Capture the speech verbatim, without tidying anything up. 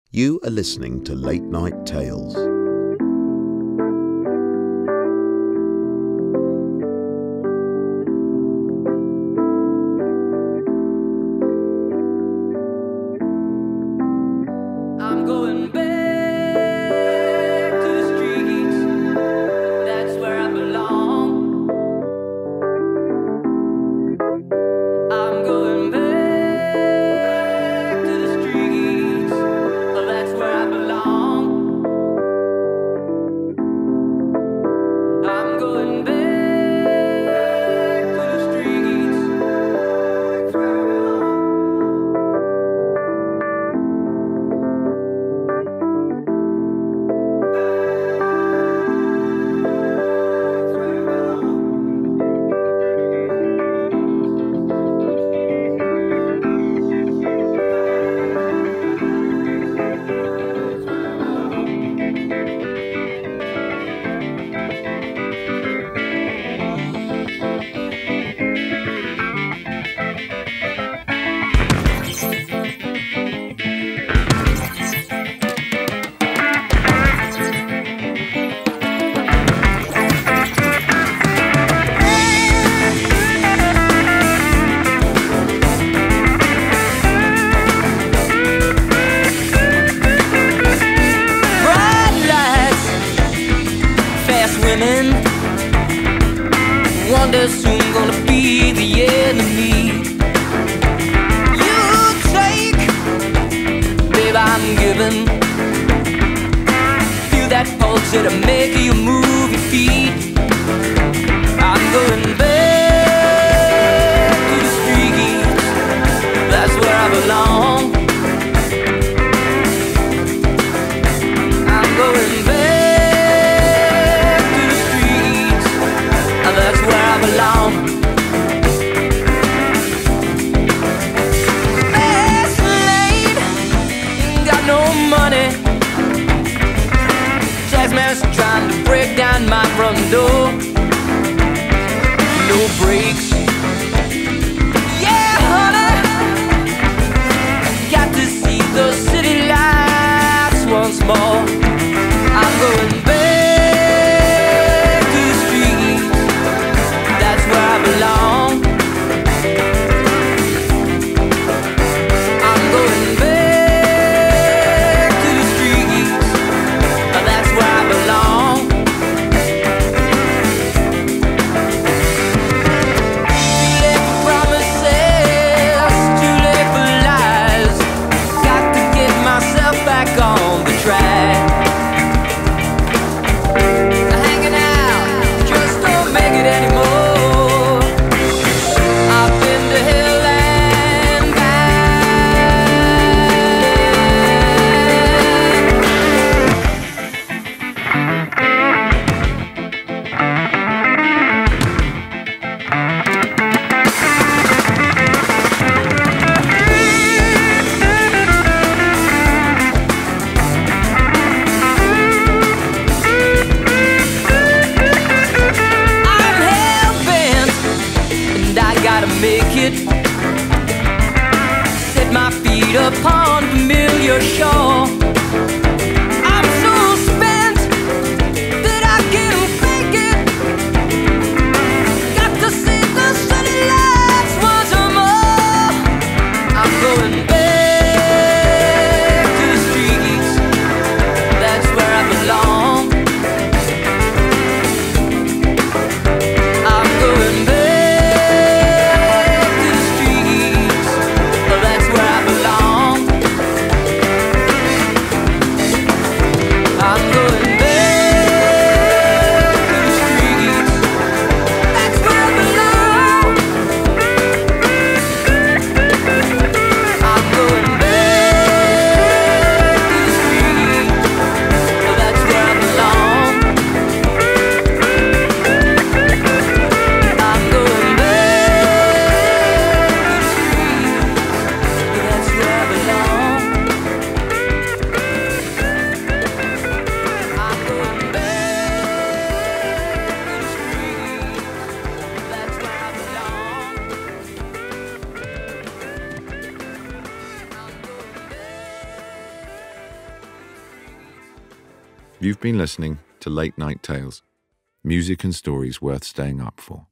You are listening to Late Night Tales. I'm going back to the streets. That's where I belong. I'm going back to the streets. Oh, that's where I belong. I'm going back to the streets. That's where I belong. Wonder soon gonna be the enemy. You take, babe, I'm giving. Feel that pulse, it'll make you move your feet. I'm going back to the streets. That's where I belong. I'm going back. That's where I belong. Fast lane, ain't got no money. Jazzman's trying to break down my front door. No brakes. Yeah, honey, got to see the city lights once more. I'm going back. Belong. I'm going back to the streets. That's where I belong. You've been listening to Late Night Tales, music and stories worth staying up for.